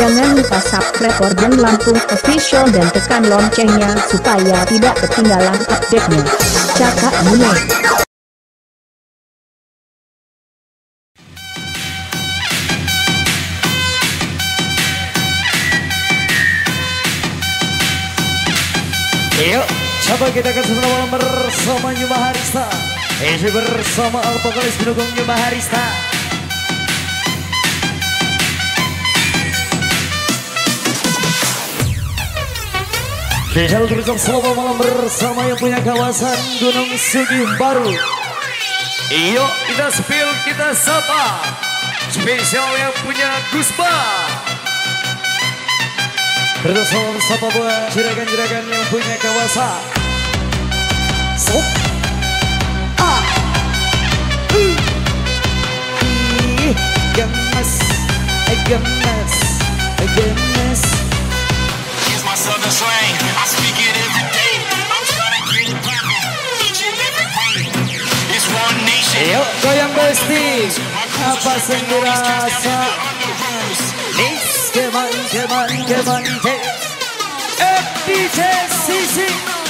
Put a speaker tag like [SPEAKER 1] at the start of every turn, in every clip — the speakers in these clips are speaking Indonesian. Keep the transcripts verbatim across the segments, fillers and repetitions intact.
[SPEAKER 1] Jangan lupa subscribe Organ Lampung Official dan tekan loncengnya supaya tidak ketinggalan update-nya. Cakak Mune.
[SPEAKER 2] Yuk, coba kita akan sama-sama bersama Yuma Harista. Ini bersama Al-Vokalis pendukung Yuma Harista. Kita bersama selama malam bersama yang punya kawasan Gunung Sugih Baru. Yuk, kita spill, kita sapa. Spesial yang punya Guspa. Bersama sapa buat juragan-juragan yang punya kawasan. Sop. Ah. Uh. Ih, gemes, gemes, gemes.
[SPEAKER 3] Here's my southern slang. I speak it every day. I'm trying to get it poppin'. Each and every way. It's one nation.
[SPEAKER 2] Yuk, goyang besti. Apa yang dirasa? Nis. Come on, come on, come on, F D J Sisi.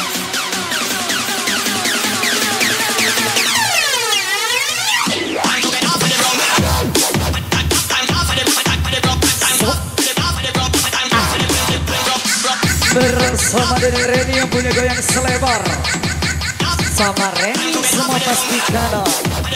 [SPEAKER 2] Bersama dengan Reni yang punya goyang selebar. Sama Reni semua pasti kalah.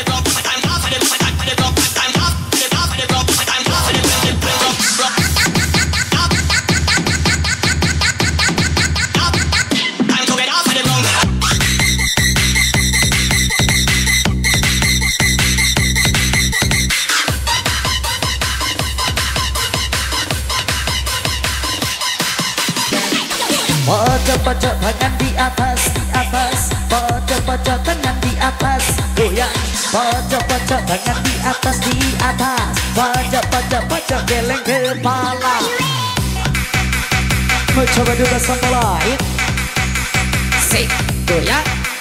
[SPEAKER 2] Pojok-pojok tangan di atas, di atas. Pojok-pojok tangan di atas, goyang. Pojok-pojok tangan di atas, di atas. Pojok-pojok pojok geleng kepala. Mau coba juga sama lain. Sik, goyang.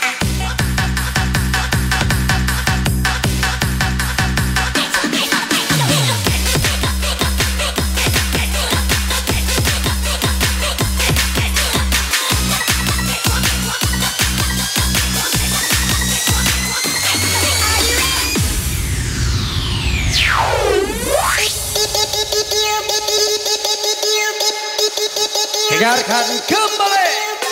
[SPEAKER 2] Dengarkan kembali.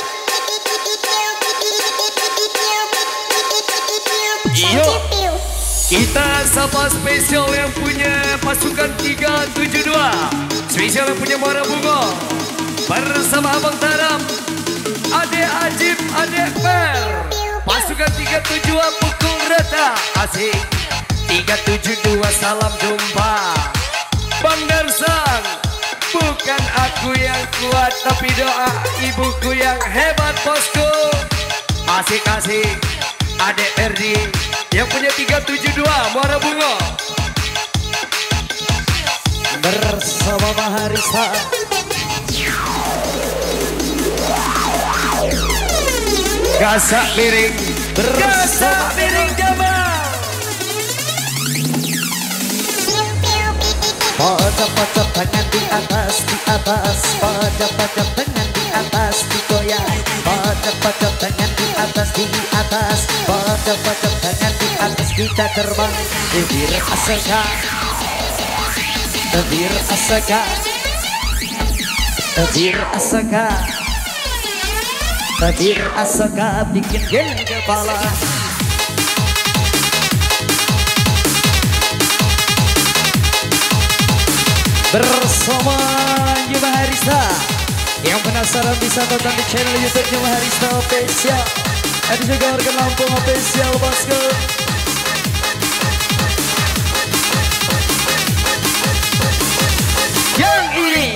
[SPEAKER 2] Yuk, kita sapa spesial yang punya pasukan tiga tujuh dua. Spesial yang punya Muara Bungo. Bersama Abang Taram, Ade Ajib, Ade Per. Pasukan tiga tujuh dua pukul rata. Asik. tiga tujuh dua salam jumpa. Bang Darsang. Bukan aku yang kuat, tapi doa ibuku yang hebat, bosku. Asik-asik, Adek Erdi yang punya tiga tujuh dua Muara Bungo. Bersama Maharista. Gasak miring, gasak miring Jamal. Pojok-pojok tangan di atas, di atas. Pojok-pojok tangan di atas, digoyang. Pojok-pojok tangan di atas, di atas. Pojok-pojok tangan di atas, kita terbang. Bibir asaka, bibir asaka, bibir asaka, bibir asaka, bikin geleng kepala. Bersama Yuma Harista. Yang penasaran bisa tonton di channel YouTube Yuma Harista Official. Ada juga Organ Lampung Official, bosku. Yang ini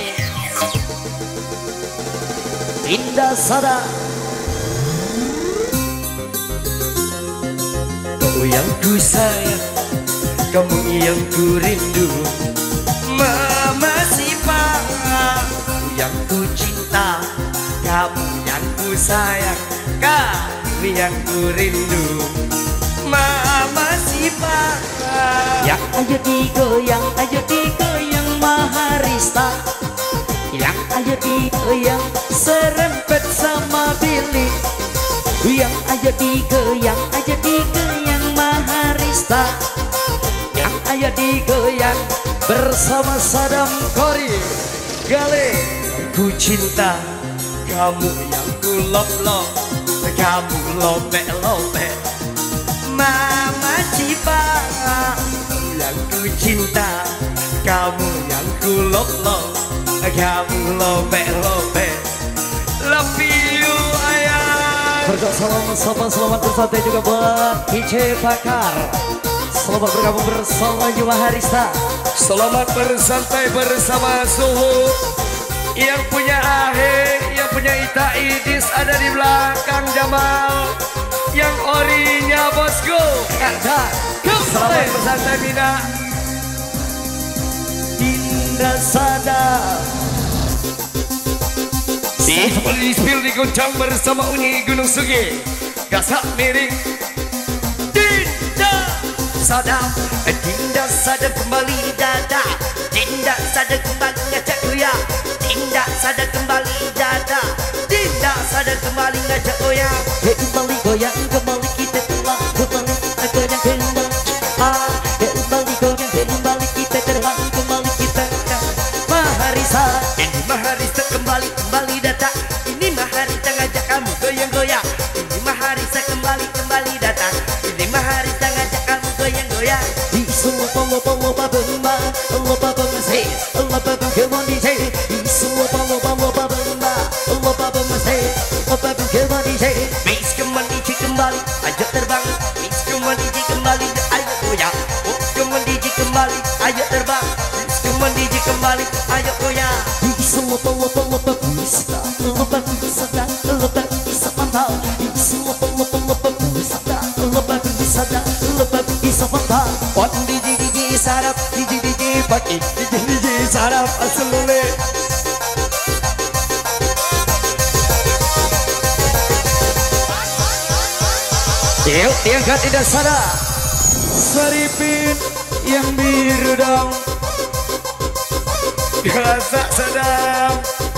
[SPEAKER 2] Indah Sada. Kau yang ku sayang, kamu yang ku rindu. Mama Sipa, yang ku cinta, kamu yang ku sayang, kamu yang ku rindu. Mama Sipa, yang ayo digoyang, ayo digoyang Maharista.
[SPEAKER 4] ayo digoyang serempet sama Billy. Yang ayo digoyang, ayo digoyang Maharista. Yang ayo digoyang bersama Sadam Kori. Gale, ku cinta kamu yang ku lop-lop, kamu lopek-lopek. Mama Cipa yang ku cinta, kamu yang ku lop-lop, kamu lopek-lopek. Love you ayah. Berdoa salam selamat selamat bersantai juga buat Ice Bakar. Selamat bergabung bersama Maharista.
[SPEAKER 2] Selamat bersantai bersama Suhu. Yang punya Ahe, yang punya Ita Idis ada di belakang Jamal. Yang orinya bosku.
[SPEAKER 4] Ada.
[SPEAKER 2] Selamat bersantai Mina.
[SPEAKER 4] Dinda Sadam.
[SPEAKER 2] Di spill di goncang bersama Unyi Gunung Sugi. Gasak miring. Dinda
[SPEAKER 4] Sadam, Dinda Sadam kembali dada. Dinda Sadam kembali ngajak goyang. Dinda Sadam kembali dada. Dinda Sadam kembali ngajak goyang. Hey, kembali goyang, kembali kita terbang, kembali kita goyang kembali. Ah, hey, kembali goyang, kembali kita terbang, kembali kita. Maharista, ini Maharista kembali kembali datang. Ini Maharista ngajak kamu goyang-goyang. Ini Maharista kembali kembali datang. Ini Maharista ngajak kamu goyang-goyang. Di semua loba-loba bemba, loba bemba say, loba bemba come on D J. Di semua loba-loba bemba, loba bemba say, loba bemba come on D J. Mix come on D J kembali, ayo terbang. Mix come on D J kembali, ayo goyang. Come on D J kembali, ayo terbang. Mix come on D J kembali, ayo goyang. Di semua loba-loba bisa, loba bisa, loba bisa mantap. Di semua loba-loba bisa, loba bisa, loba bisa mantap. One D J D J sarap, D J D J pakai, D J D J sarap asalule. Yuk diangkat Dinda Sadam.
[SPEAKER 2] Saripin yang biru dong. Gasak Sadam.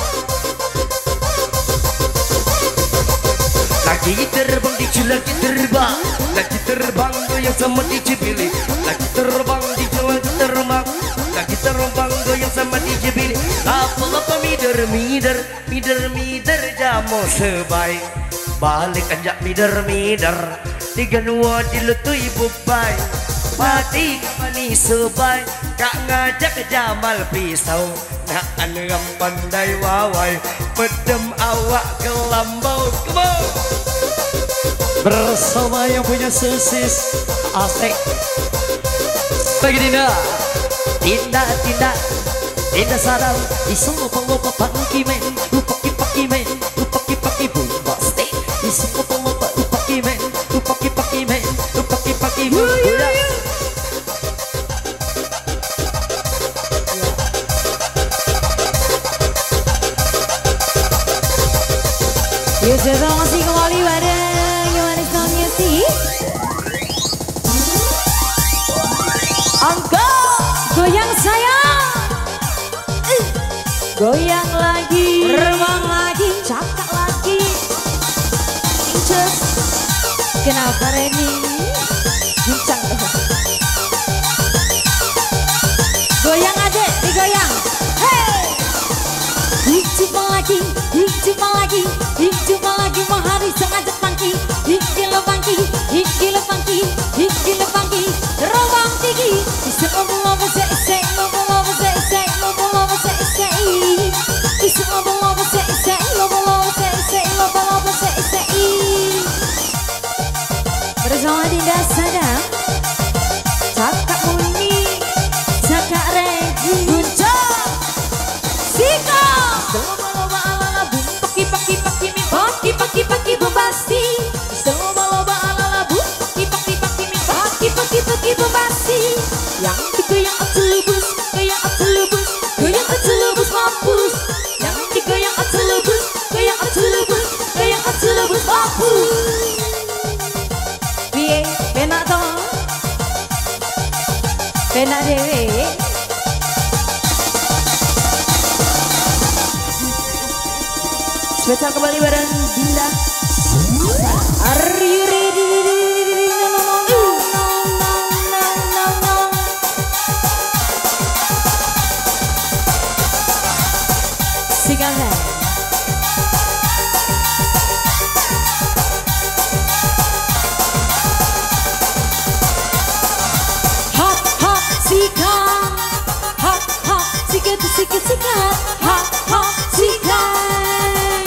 [SPEAKER 4] Lagi terbang di lagi terbang, lagi terbang goyang sama D J Billy. Lagi terbang di lagi terbang, lagi terbang goyang sama D J Billy. Apa-apa mider mider mider mider jamu sebaik. Balik anjak mider mider, tiga nuwa dilutui bubai. Mati mani sebaik, kak ngajak Jamal pisau. Nak anam pandai wawai, pedem awak gelambau kebau. Bersama yang punya sosis asik. Bagi Dinda, Dinda, Dinda, Dinda Sadam. Di semua pelopa pagi men, upaki-paki men, upaki-paki bombastik. Di semua pelopa upaki men, upaki-paki men, upaki-paki bombastik.
[SPEAKER 5] Yuk, saya masih kembali pada gimana soundnya sih? Angka goyang sayang, uh. goyang lagi, terbang lagi, cakap lagi. Inces, kenapa Reni? Guncang dong. Goyang aja, digoyang. Hey, hidup lagi, hidup lagi, hidup lagi. Maharista ngajak pangki, hikil pangki, hikil pangki, hikil pangki. Terbang tinggi, bisa ngobrol se-se, ngobrol se-se, ngobrol se-se. Bisa ngobrol se-se, ngobrol se-se, ngobrol se-se. Bersama Dinda Sadam, Cakak Muni, Cakak Regi, Guncang, Sika. Loba-loba ala-ala bum, paki-paki-paki mi, paki-paki-paki bombasti. Loba-loba ala-ala bum, paki-paki-paki mi, paki-paki-paki bombasti. Yang digoyang acelubus, goyang acelubus, goyang acelubus mampus. Yang digoyang acelubus, goyang acelubus, goyang acelubus mampus. Piye, penak toh? Penak dewe. Spesial kembali bareng Dinda. Are you ready? Sigahan. Hop hop sikat, hop hop sikat sikat sikat, hop hop sikat.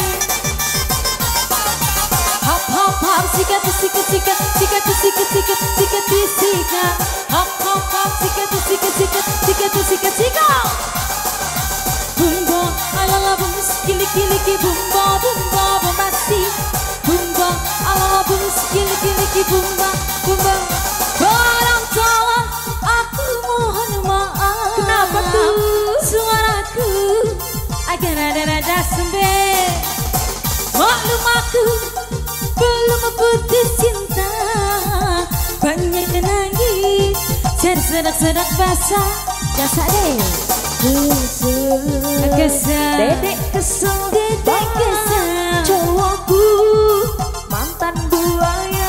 [SPEAKER 5] Hop hop hop sikat sikat sikat sikat sikat sikat sikat sikat, hop hop hop sikat sikat sikat sikat sikat sikat. Bumba, alala bum, kili kili ki bumba, bumba bombasi. Bumba, alala bum, kili kili ki bumba, bumba. Orang tua, aku mohon maaf. Kenapa tuh? Suaraku agak rada-rada sembeh. Maklum aku belum putus cinta. Banyak nangis, serak-serak basah, dasar deh. Kesel, kesel, dedek kesel, dedek kesel. Cowokku mantan buaya.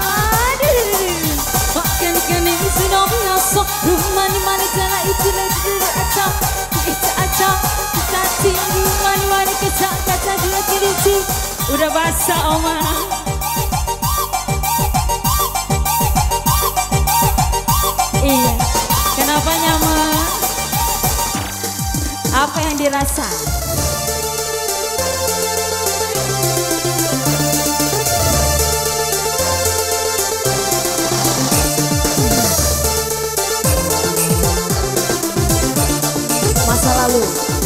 [SPEAKER 5] Makan ikan ini sudah biasa. Rumah ni mana cara itu lagi acak, itu acak. Kita tinggi mana mana kecak kaca dua kiri. Udah basah oma. Iya, kenapa nyaman? Apa yang dirasa? Masa lalu.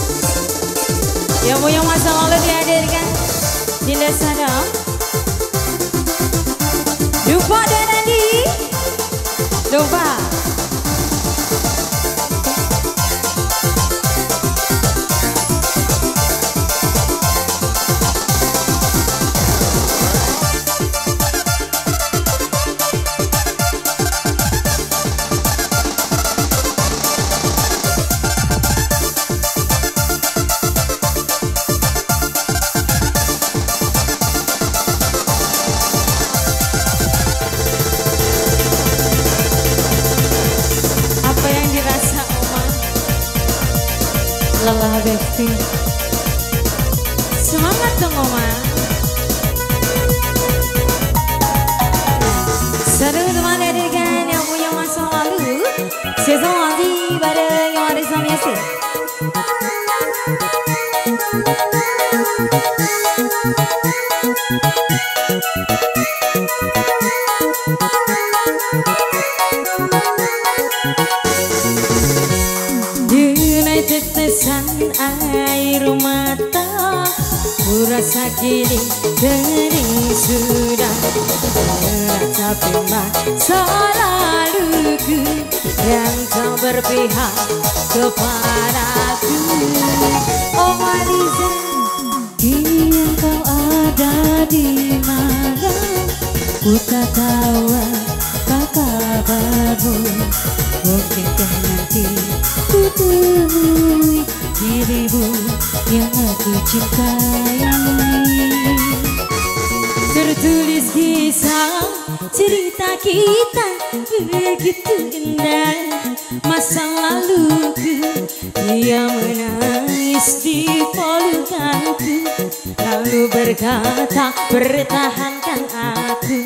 [SPEAKER 5] Yang punya masa lalu dihadirkan di sana. Lupa dan Andi. Lupa. Lelah Besti. Semangat dong Oma. Seru teman hadirkan yang punya masa lalu. Season lagi bareng yang ada sama Yasir. Tetesan air mata, kurasa kini kering sudah. Tapi masa laluku yang tak berpihak kepadaku. Oh Maliza, kini engkau ada di mana? Ku tak tahu apa kabarmu. Mungkinkah nanti ku temui dirimu yang aku cintai. Tertulis kisah cerita kita begitu indah. Masa laluku dia menangis di pelukanku, lalu berkata pertahankan aku.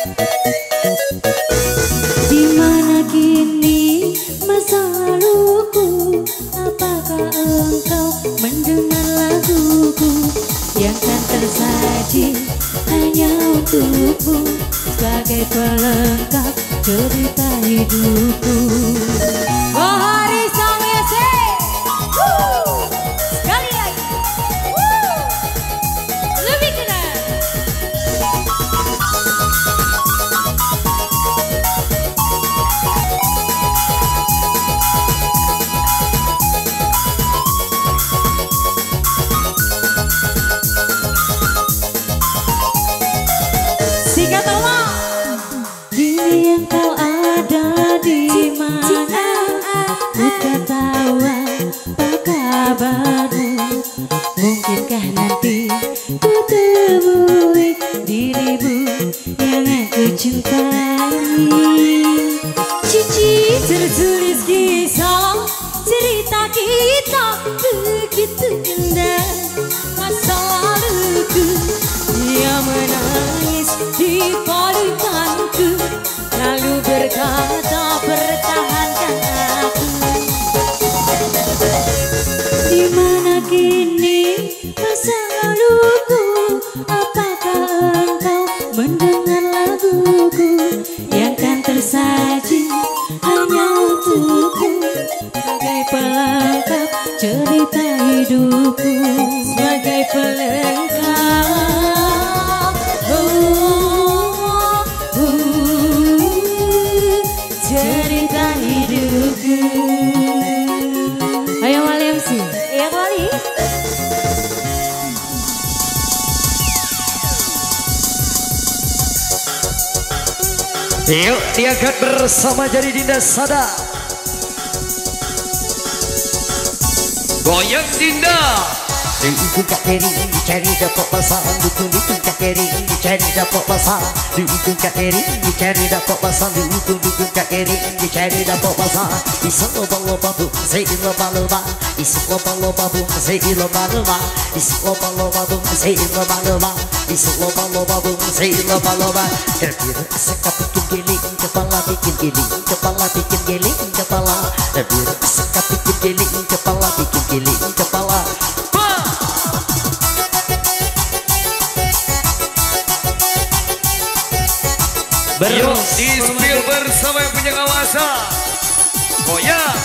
[SPEAKER 5] Di mana kini masa laluku? Apakah engkau mendengar laguku yang kan tersaji hanya untukmu sebagai pelengkap cerita hidupku? Oh hari Samyese, sekali lagi, Woo! Lebih keren. Sikat Oma. Kini engkau ada di mana? Ku tak tahu apa kabarmu. Mungkinkah nanti ku
[SPEAKER 2] Yuk diangkat bersama jadi Dinda Sada. Goyang Dinda.
[SPEAKER 4] Diikut kak Eri, cari dapat basah. Dukung dukung kak Eri, cari dapat basah. Diikut kak Eri, cari dapat basah. Dukung dukung kak Eri, cari dapat basah. Isu loba loba bu, say loba loba. Isu loba loba bu, say loba loba. Isu loba loba bu, say loba loba. Isu loba loba bu, say loba loba. Terbiru sekap bikin giling kepala, bikin giling kepala, bikin giling kepala. Terbiru sekap bikin giling kepala, bikin giling kepala.
[SPEAKER 2] Yuk di-spill bersama yang punya kawasan. Goyang.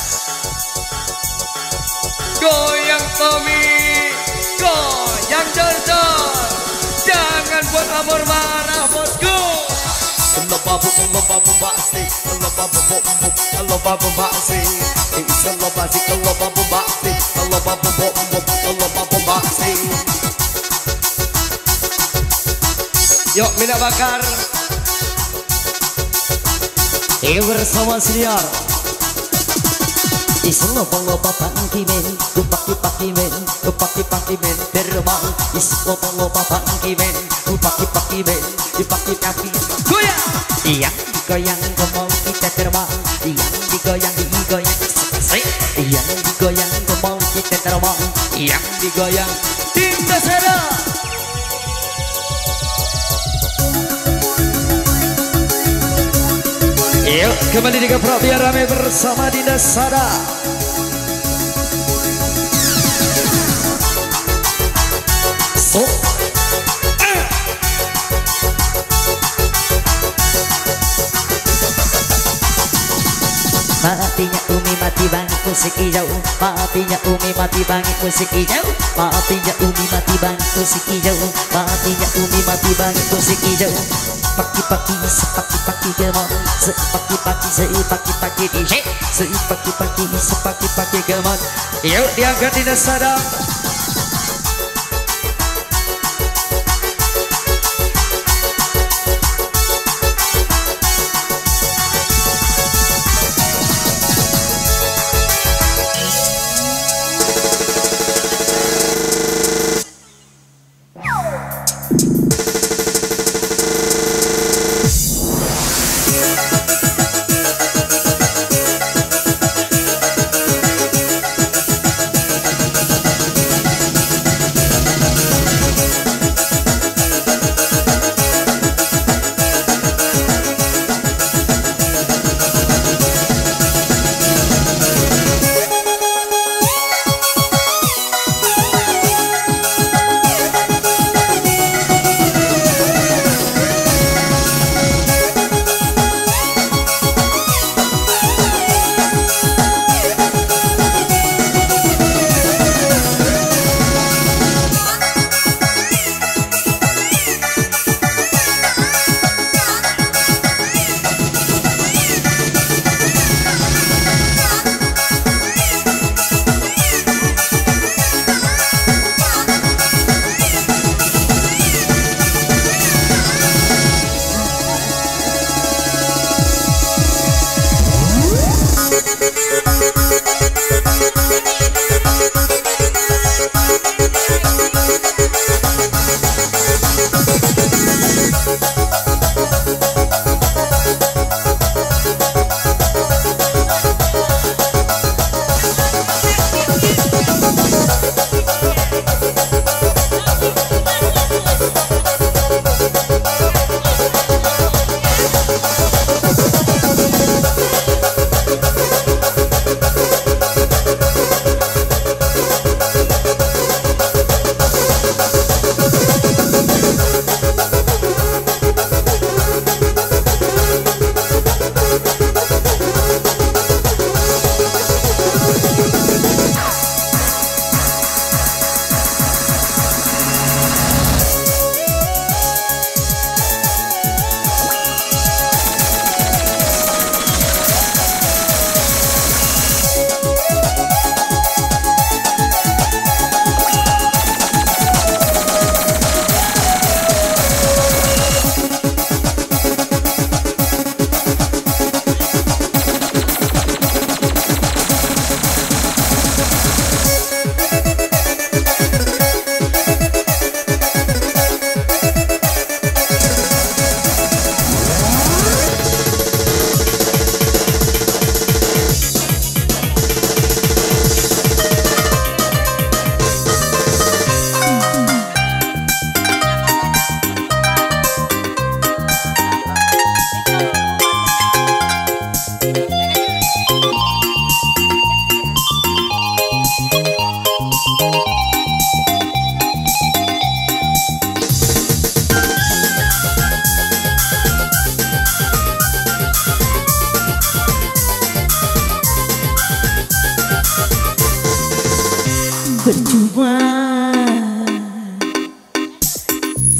[SPEAKER 2] Goyang Tommy. Goyang Jordan. Jangan buat amor marah bosku.
[SPEAKER 4] Loba bu loba bu basi, loba bu bu bu, loba bu basi. It's loba si loba bu basi, loba bu bu bu, loba bu basi.
[SPEAKER 2] Yuk mina bakar. Eh bersama senior.
[SPEAKER 4] Isu loba loba pangki men, upaki paki men, upaki paki men terbang. Isu loba loba pangki men, upaki paki men, upaki paki.
[SPEAKER 2] Goyang.
[SPEAKER 4] Yang digoyang kemau kita terbang, yang digoyang digoyang selesai. Yang digoyang kemau kita terbang, yang digoyang
[SPEAKER 2] Dinda Sada. Yuk kembali di Geprok biar rame bersama Dinda Sada.
[SPEAKER 4] so. Matinya Umi mati bangit musik hijau. Matinya Umi mati bangit musik hijau. Matinya Umi mati bangit musik hijau. Matinya Umi mati bangit musik hijau. Paki-paki sepaki-paki gemon, sepaki-paki sepaki-paki D J, sepaki-paki sepaki-paki gemon.
[SPEAKER 2] Yuk diangkat Dinda Sada.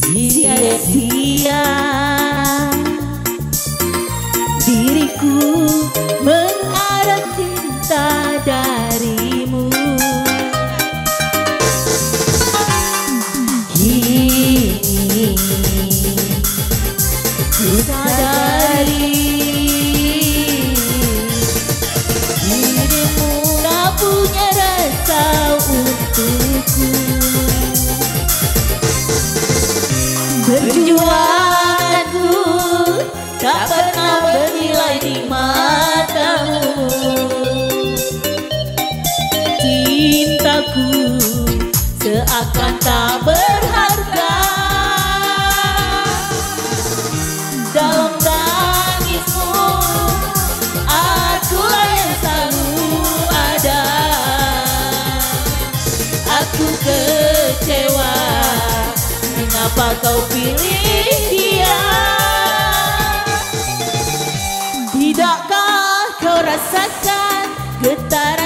[SPEAKER 5] sia-sia diriku mengharap cinta darimu. Kini ku sadari dirimu tak punya rasa untukku. Perjuanganku tak pernah bernilai di matamu. Cintaku seakan tak berharga. Dalam tangismu akulah yang selalu ada. Aku kecewa, mengapa kau pilih dia? Tidakkah kau rasakan getar